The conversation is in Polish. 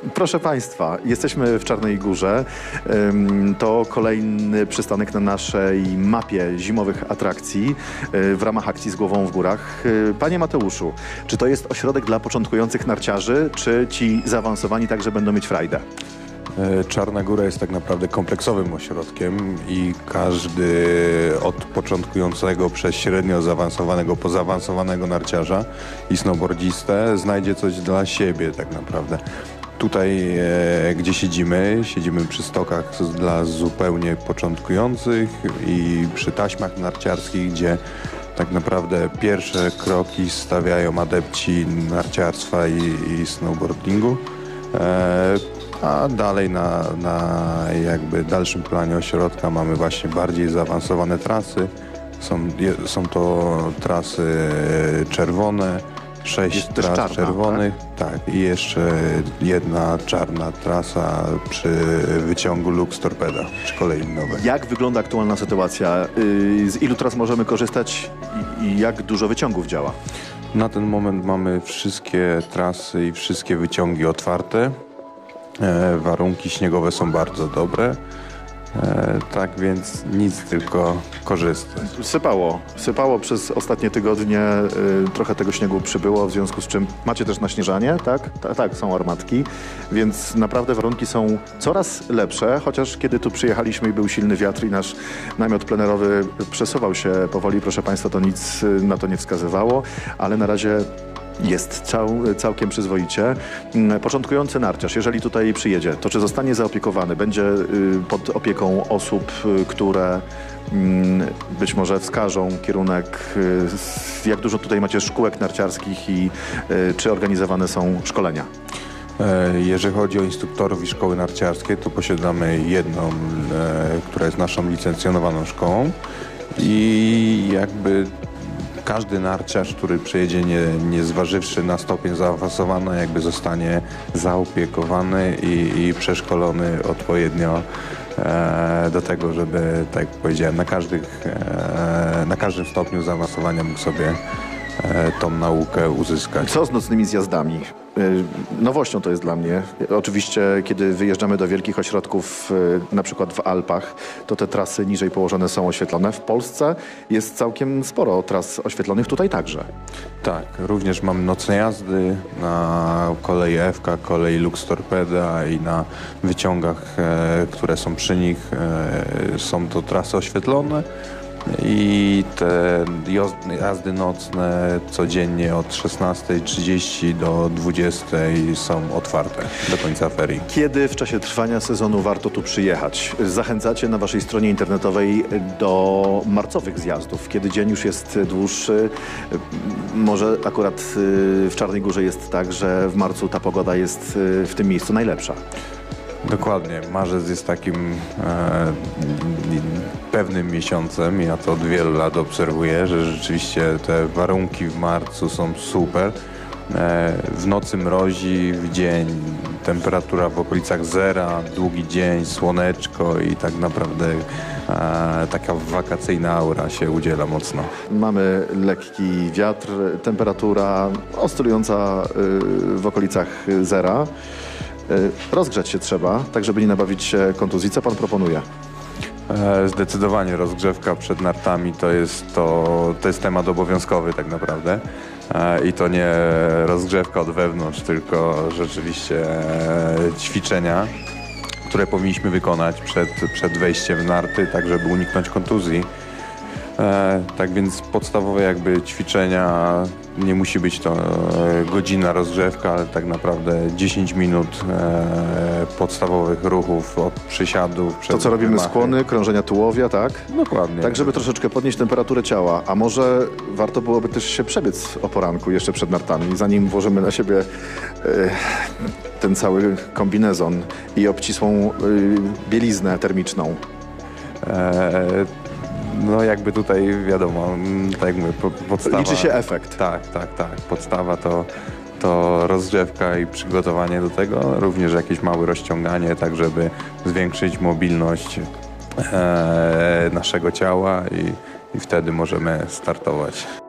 Proszę Państwa, jesteśmy w Czarnej Górze. To kolejny przystanek na naszej mapie zimowych atrakcji w ramach akcji Z Głową w Górach. Panie Mateuszu, czy to jest ośrodek dla początkujących narciarzy, czy ci zaawansowani także będą mieć frajdę? Czarna Góra jest tak naprawdę kompleksowym ośrodkiem i każdy od początkującego przez średnio zaawansowanego po zaawansowanego narciarza i snowboardzistę znajdzie coś dla siebie tak naprawdę. Tutaj, gdzie siedzimy przy stokach dla zupełnie początkujących i przy taśmach narciarskich, gdzie tak naprawdę pierwsze kroki stawiają adepci narciarstwa i snowboardingu. A dalej na jakby dalszym planie ośrodka mamy właśnie bardziej zaawansowane trasy. Są to trasy czerwone, 6 tras czerwonych, tak, i jeszcze jedna czarna trasa przy wyciągu Lux Torpeda, przy kolei nowej. Jak wygląda aktualna sytuacja? Z ilu tras możemy korzystać i jak dużo wyciągów działa? Na ten moment mamy wszystkie trasy i wszystkie wyciągi otwarte. Warunki śniegowe są bardzo dobre, tak więc nic, tylko korzystać. Sypało przez ostatnie tygodnie, trochę tego śniegu przybyło, w związku z czym macie też naśnieżanie, tak? Tak, są armatki, więc naprawdę warunki są coraz lepsze, chociaż kiedy tu przyjechaliśmy i był silny wiatr i nasz namiot plenerowy przesuwał się powoli, proszę Państwa, to nic na to nie wskazywało, ale na razie jest całkiem przyzwoicie. Początkujący narciarz, jeżeli tutaj przyjedzie, to czy zostanie zaopiekowany? Będzie pod opieką osób, które być może wskażą kierunek, jak dużo tutaj macie szkółek narciarskich i czy organizowane są szkolenia? Jeżeli chodzi o instruktorów i szkoły narciarskie, to posiadamy jedną, która jest naszą licencjonowaną szkołą i jakby każdy narciarz, który przyjedzie nie zważywszy na stopień zaawansowany, jakby zostanie zaopiekowany i przeszkolony odpowiednio do tego, żeby, tak jak powiedziałem, na każdym stopniu zaawansowania mógł sobie tą naukę uzyskać. Co z nocnymi zjazdami? Nowością to jest dla mnie. Oczywiście, kiedy wyjeżdżamy do wielkich ośrodków, na przykład w Alpach, to te trasy niżej położone są oświetlone. W Polsce jest całkiem sporo tras oświetlonych, tutaj także. Tak, również mamy nocne jazdy na kolei FK, kolei Lux Torpeda i na wyciągach, które są przy nich. Są to trasy oświetlone. I te jazdy nocne codziennie od 16:30 do 20:00 są otwarte do końca ferii. Kiedy w czasie trwania sezonu warto tu przyjechać? Zachęcacie na waszej stronie internetowej do marcowych zjazdów, kiedy dzień już jest dłuższy. Może akurat w Czarnej Górze jest tak, że w marcu ta pogoda jest w tym miejscu najlepsza. Dokładnie. Marzec jest takim pewnym miesiącem. Ja to od wielu lat obserwuję, że rzeczywiście te warunki w marcu są super. W nocy mrozi, w dzień temperatura w okolicach zera, długi dzień, słoneczko i tak naprawdę taka wakacyjna aura się udziela mocno. Mamy lekki wiatr, temperatura oscylująca w okolicach zera. Rozgrzać się trzeba, tak żeby nie nabawić się kontuzji. Co pan proponuje? Zdecydowanie rozgrzewka przed nartami to jest temat obowiązkowy tak naprawdę. I to nie rozgrzewka od wewnątrz, tylko rzeczywiście ćwiczenia, które powinniśmy wykonać przed wejściem w narty, tak żeby uniknąć kontuzji. Tak więc podstawowe jakby ćwiczenia, nie musi być to godzina rozgrzewka, ale tak naprawdę 10 minut podstawowych ruchów od przysiadów. To co robimy, skłony, krążenia tułowia, tak? Dokładnie. Tak, żeby troszeczkę podnieść temperaturę ciała. A może warto byłoby też się przebiec o poranku jeszcze przed nartami, zanim włożymy na siebie ten cały kombinezon i obcisłą bieliznę termiczną. No jakby tutaj wiadomo, tak jak mówię, podstawa... Liczy się efekt. Tak. Podstawa to rozgrzewka i przygotowanie do tego, również jakieś małe rozciąganie, tak żeby zwiększyć mobilność naszego ciała i wtedy możemy startować.